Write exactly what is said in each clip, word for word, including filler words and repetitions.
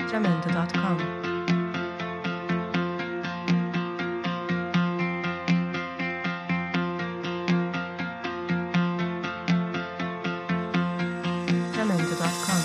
jamendo dot com. jamendo dot com.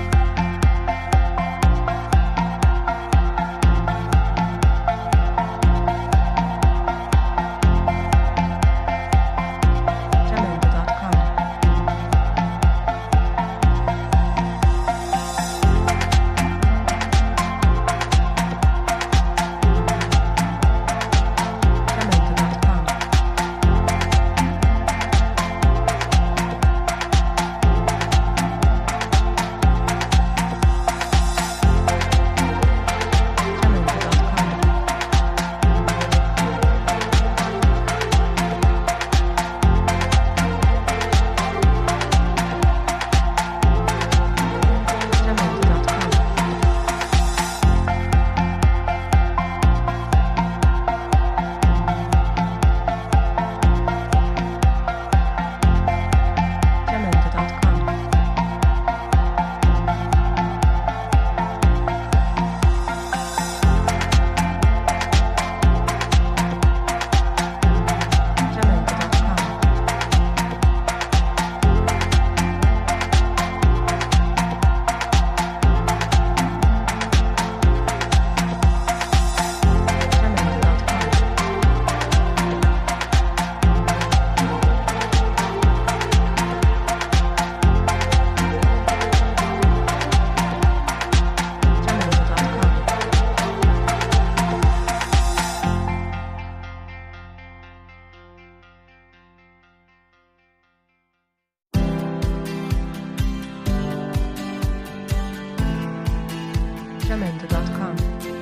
jamendo dot com.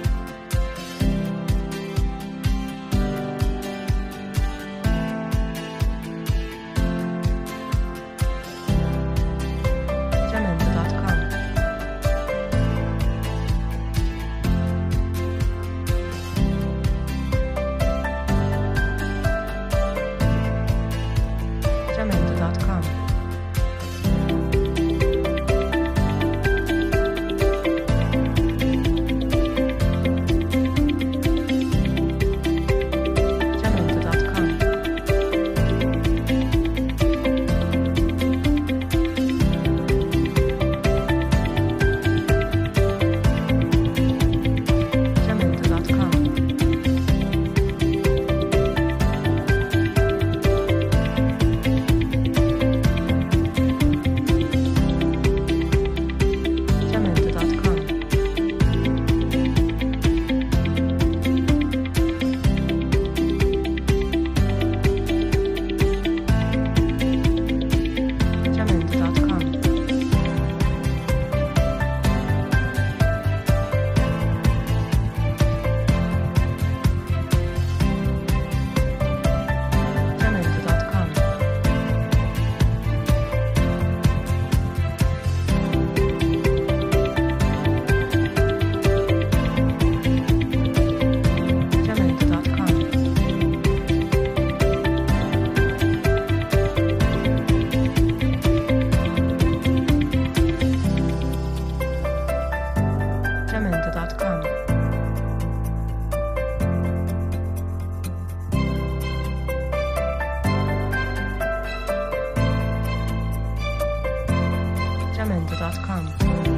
jamendo dot com. jamendo dot com. jamendo dot com. jamendo dot com.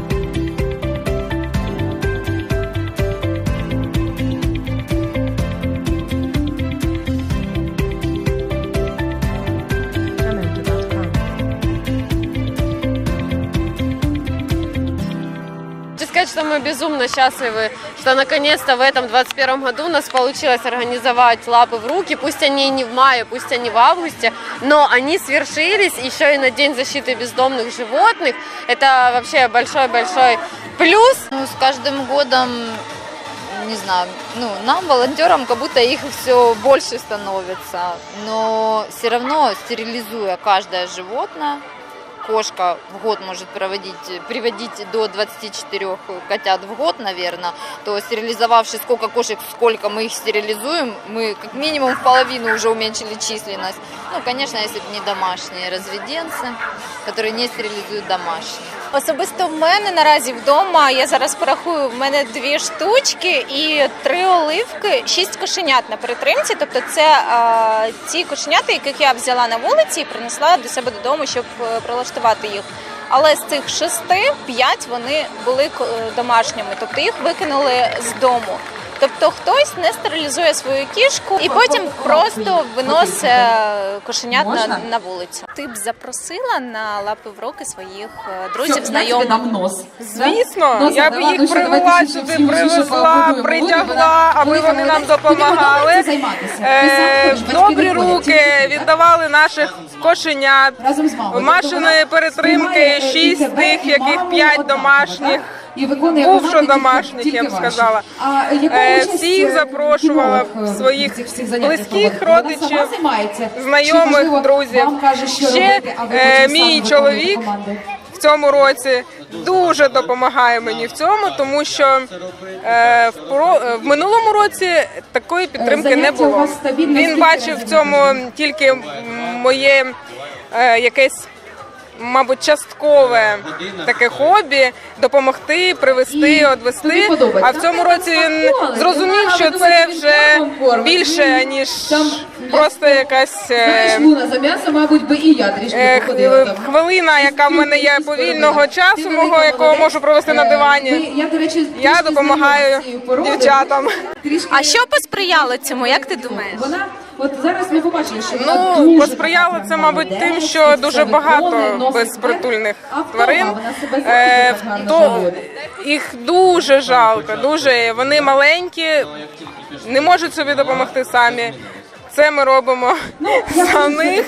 Сказать, что мы безумно счастливы, что наконец-то в этом двадцать первом году у нас получилось организовать лапы в руки. Пусть они не в мае, пусть они в августе, но они свершились еще и на День защиты бездомных животных. Это вообще большой-большой плюс. Ну, с каждым годом, не знаю, ну, нам, волонтерам, как будто их все больше становится. Но все равно, стерилизуя каждое животное, кошка в год может проводить, приводить до двадцати четырёх котят в год, наверное, то стерилизовавши сколько кошек, сколько мы их стерилизуем, мы как минимум в половину уже уменьшили численность. Ну, конечно, если бы не домашние разведенцы, которые не стерилизуют домашних. Особисто в мене наразі вдома, я зараз порахую, в мене дві штучки і три оливки, шість кошенят на перетримці. Тобто це а, ті кошенята, яких я взяла на вулиці і принесла до себе додому, щоб прилаштувати їх. Але з цих шести, п'ять вони були домашніми, тобто їх викинули з дому. Тобто хтось не стерилізує свою кішку і потім просто виносить кошенят на, на вулицю. Ти б запросила на лапи в руки своїх друзів, знайомих? Звісно, я б їх привела сюди, привезла, притягла, аби вони нам допомагали. Е, в добрі руки віддавали наших кошенят. В Машиної перетримки шість з тих, яких п'ять домашніх. Бувшо домашніх, я б сказала. Е, всіх запрошувала своїх близьких родичів, знайомих, друзів. Ще е, мій чоловік в цьому році дуже допомагає мені в цьому, тому що е, в, про, в минулому році такої підтримки не було. Він бачив в цьому тільки моє е, якесь, мабуть, часткове таке хобі – допомогти, привезти, одвести. А в цьому році він зрозумів, що це вже більше, ніж просто якась е, хвилина, яка в мене є повільного часу, мого, якого можу провести на дивані. Я допомагаю дівчатам. А що посприяло цьому, як ти думаєш? От зараз ми побачили, що ну, посприяло це, мабуть, тим, що дуже багато безпритульних тварин. Е, то, їх дуже жалко, дуже. Вони маленькі, не можуть собі допомогти самі. Це ми робимо за них.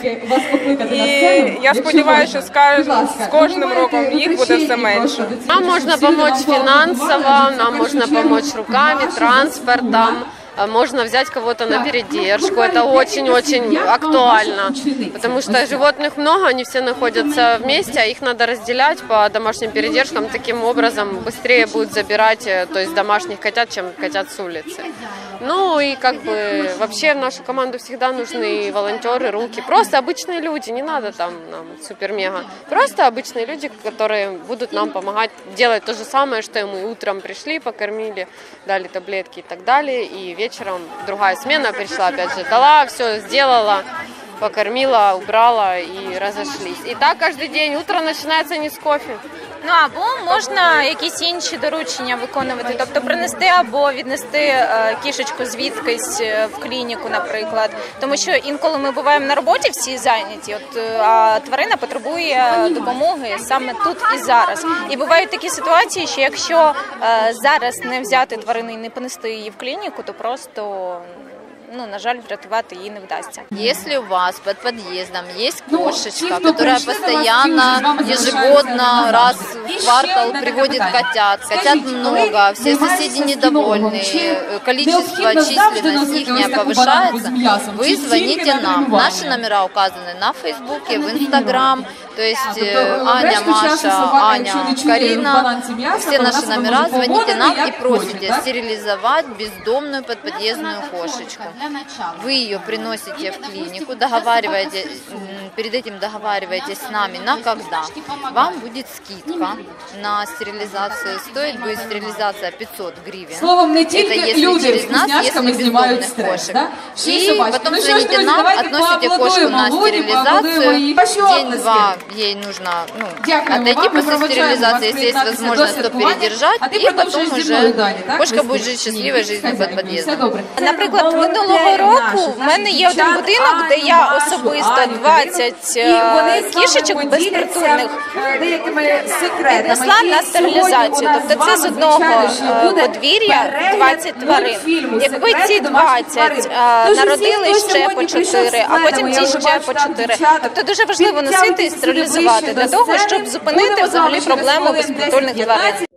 І я сподіваюся, що з кожним роком їх буде все менше. Нам можно помочь финансово, нам можно помочь руками, транспортом. Можно взять кого-то на передержку, это очень-очень актуально, потому что животных много, они все находятся вместе, а их надо разделять по домашним передержкам, таким образом быстрее будут забирать, то есть домашних котят, чем котят с улицы. Ну и как бы вообще в нашу команду всегда нужны волонтеры, руки, просто обычные люди, не надо там нам супер-мега, просто обычные люди, которые будут нам помогать делать то же самое, что и мы утром пришли, покормили, дали таблетки и так далее, и вечером другая смена пришла, опять же, дала, все сделала, покормила, убрала и разошлись. И так каждый день, утро начинается не с кофе. Ну, або можна якісь інші доручення виконувати, тобто принести або віднести е, кішечку звідкись в клініку, наприклад. Тому що інколи ми буваємо на роботі всі зайняті, от, а тварина потребує допомоги саме тут і зараз. І бувають такі ситуації, що якщо е, зараз не взяти тварину і не понести її в клініку, то просто... ну, на жаль, врятувати її не вдасться. Если у вас под подъездом есть кошечка, которая постоянно, ежегодно, раз в квартал приводит котят, котят много, все соседи недовольны, количество, численность их не повышается, вы звоните нам. Наши номера указаны на Фейсбуке, в Инстаграм, то есть Аня, Маша, Аня, Карина, все наши номера, звоните нам и просите стерилизовать бездомную подподъездную кошечку. Вы ее приносите в клинику, договариваетесь, перед этим договариваетесь с нами на когда. Вам будет скидка на стерилизацию. Стоит будет стерилизация пятьсот гривен. Словом, не это тільки если люди через нас, если бездомных кошек. Да? И потом ну, звоните ну, нам, относите кошку на стерилизацию. День-два ей нужно ну, отойти после стерилизации, если есть возможность, то передержать. И потом уже кошка будет жить счастливой жизнью под подъездом. Наприклад, минулого року в мене є один будинок, де я особисто двадцять кішечок безпритульних віднесла на стерилізацію. Тобто це з одного подвір'я двадцять тварин. Якби ці двадцять народили ще по чотири, а потім ті ще по чотири. Тобто дуже важливо носити і стерилізувати для того, щоб зупинити взагалі проблему безпритульних тварин.